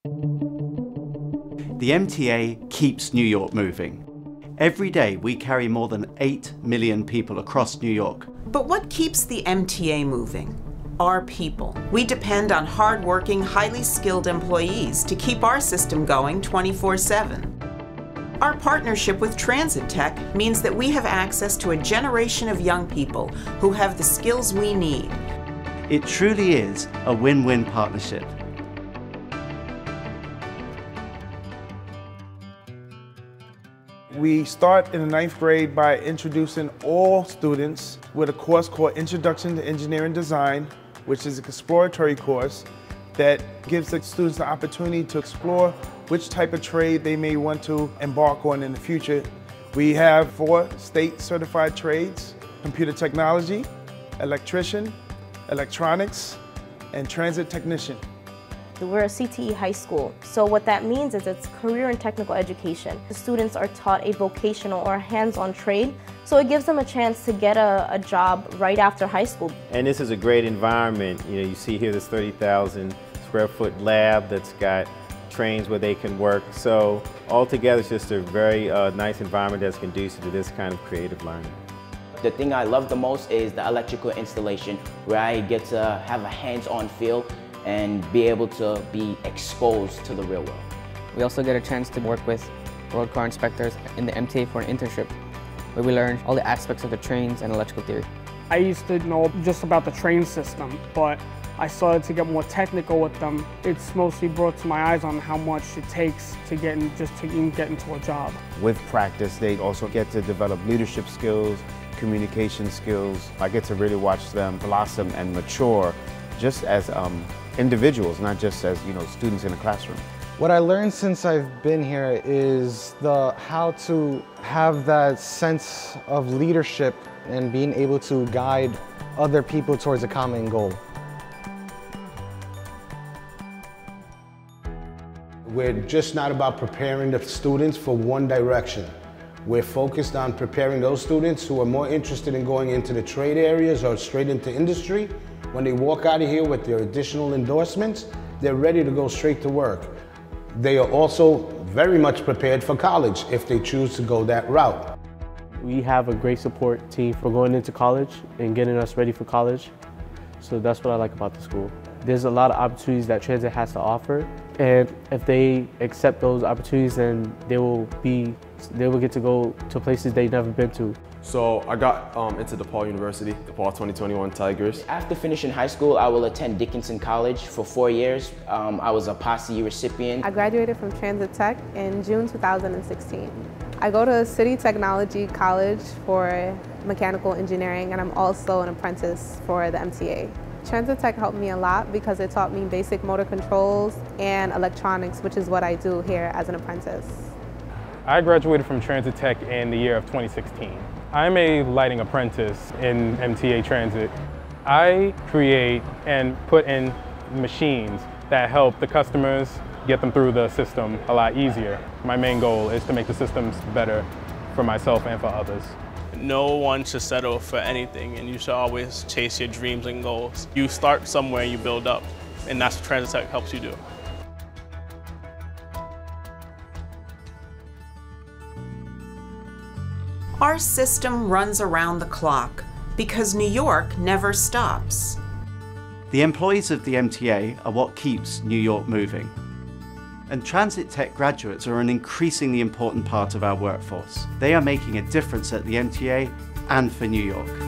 The MTA keeps New York moving. Every day we carry more than 8 million people across New York. But what keeps the MTA moving? Our people. We depend on hardworking, highly skilled employees to keep our system going 24/7. Our partnership with Transit Tech means that we have access to a generation of young people who have the skills we need. It truly is a win-win partnership. We start in the 9th grade by introducing all students with a course called Introduction to Engineering Design, which is an exploratory course that gives the students the opportunity to explore which type of trade they may want to embark on in the future. We have 4 state certified trades: computer technology, electrician, electronics, and transit technician. We're a CTE high school, so what that means is it's career and technical education. The students are taught a vocational or a hands-on trade, so it gives them a chance to get a job right after high school. And this is a great environment. You see here this 30,000 square foot lab that's got trains where they can work. So altogether it's just a very nice environment that's conducive to this kind of creative learning. The thing I love the most is the electrical installation, where I get to have a hands-on feel and be able to be exposed to the real world. We also get a chance to work with road car inspectors in the MTA for an internship, where we learn all the aspects of the trains and electrical theory. I used to know just about the train system, but I started to get more technical with them. It's mostly brought to my eyes on how much it takes to get into a job. With practice, they also get to develop leadership skills, communication skills. I get to really watch them blossom and mature just as individuals, not just as students in a classroom. What I learned since I've been here is how to have that sense of leadership and being able to guide other people towards a common goal. We're just not about preparing the students for one direction. We're focused on preparing those students who are more interested in going into the trade areas or straight into industry. When they walk out of here with their additional endorsements, they're ready to go straight to work. They are also very much prepared for college if they choose to go that route. We have a great support team for going into college and getting us ready for college. So that's what I like about the school. There's a lot of opportunities that Transit has to offer, and if they accept those opportunities, then they will get to go to places they've never been to. So I got into DePaul University, DePaul 2021 Tigers. After finishing high school, I will attend Dickinson College for 4 years. I was a PASE recipient. I graduated from Transit Tech in June 2016. I go to City Technology College for mechanical engineering, and I'm also an apprentice for the MTA. Transit Tech helped me a lot because it taught me basic motor controls and electronics, which is what I do here as an apprentice. I graduated from Transit Tech in the year of 2016. I'm a lighting apprentice in MTA Transit. I create and put in machines that help the customers get them through the system a lot easier. My main goal is to make the systems better for myself and for others. No one should settle for anything, and you should always chase your dreams and goals. You start somewhere and you build up, and that's what Transit Tech helps you do. Our system runs around the clock because New York never stops. The employees of the MTA are what keeps New York moving. And Transit Tech graduates are an increasingly important part of our workforce. They are making a difference at the MTA and for New York.